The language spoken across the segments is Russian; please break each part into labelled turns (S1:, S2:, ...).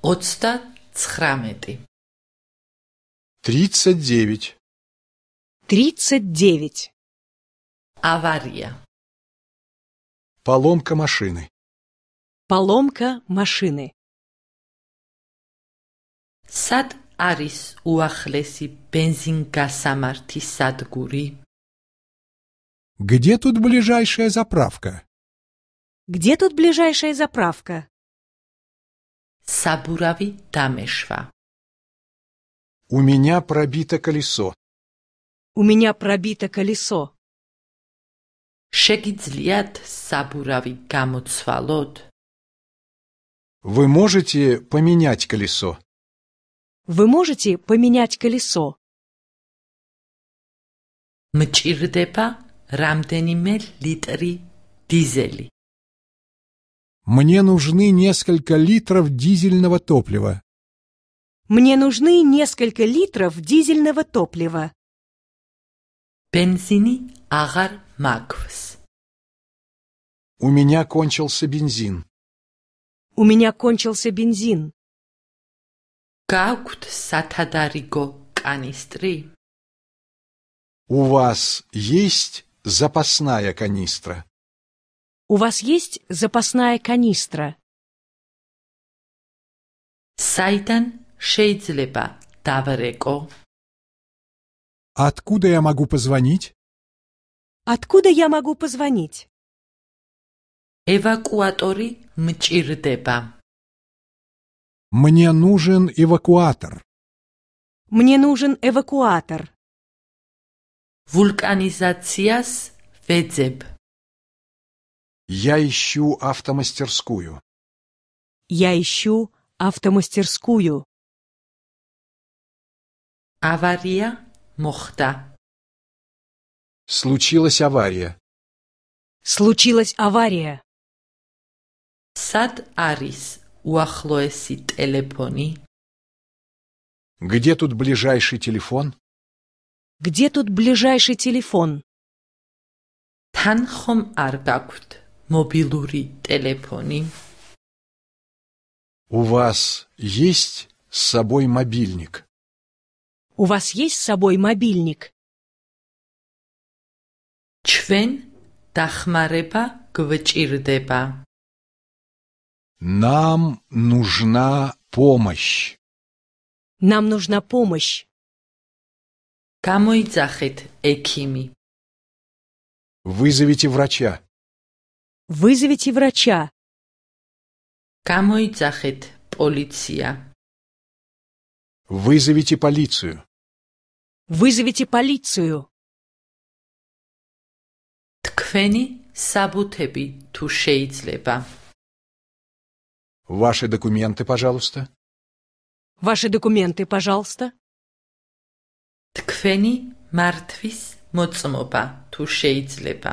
S1: 39.
S2: 39.
S3: 39.
S1: Авария.
S2: Поломка машины.
S3: Поломка машины.
S1: Სად არის უახლესი ბენზინგასამართის სადგური?
S2: Где тут ближайшая заправка?
S3: Где тут ближайшая заправка?
S1: საბურავი დამეშვა.
S2: У меня пробито колесо.
S3: У меня пробито колесо.
S1: შეგიძლიათ საბურავი გამოცვალოთ?
S2: Вы можете поменять колесо?
S3: Вы можете поменять колесо?
S1: მჭირდება რამდენიმე ლიტრი დიზელი.
S2: Мне нужны несколько литров дизельного топлива.
S3: Мне нужны несколько литров дизельного топлива.
S1: бенზინი აღარ მაქვს.
S2: У меня кончился бензин.
S3: У меня кончился бензин.
S1: გაქვთ სათადარიგო კანისტრი?
S2: У вас есть запасная канистра?
S3: У вас есть запасная канистра?
S1: საიდან შეიძლება დავრეკო?
S2: Откуда я могу позвонить?
S3: Откуда я могу позвонить?
S1: ევაკუატორი მჭირდება.
S2: Мне нужен эвакуатор.
S3: Мне нужен эвакуатор.
S1: ვულკანიზაციას ვეძებ.
S2: Я ищу автомастерскую.
S3: Я ищу автомастерскую.
S1: ავარია მოხდა.
S2: Случилась авария.
S3: Случилась авария.
S1: სად არის უახლოესი ტელეფონი?
S2: Где тут ближайший телефон?
S3: Где тут ближайший телефон?
S1: თან ხომ არ გაქვთ მობილური ტელეფონი?
S2: У вас есть с собой мобильник?
S3: У вас есть с собой мобильник?
S1: ჩვენ დახმარება გვჭირდება.
S2: Нам нужна помощь.
S3: Нам нужна помощь.
S1: გამოიძახეთ ექიმი.
S2: Вызовите врача.
S3: Вызовите врача.
S1: გამოიძახეთ პოლიცია.
S2: Вызовите полицию.
S3: Вызовите полицию.
S1: თქვენი საბუთები თუ შეიძლება?
S2: Ваши документы, пожалуйста.
S3: Ваши документы, пожалуйста.
S1: თქვენი მართვის მოწმობა თუ შეიძლება?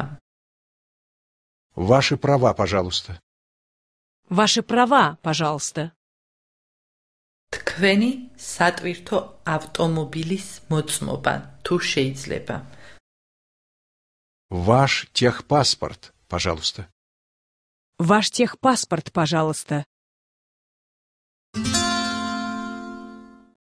S2: Ваши права, пожалуйста.
S3: Ваши права, пожалуйста.
S1: თქვენი სატვირთო ავტომობილის მოწმობა თუ შეიძლება?
S2: Ваш техпаспорт, пожалуйста.
S3: Ваш техпаспорт, пожалуйста.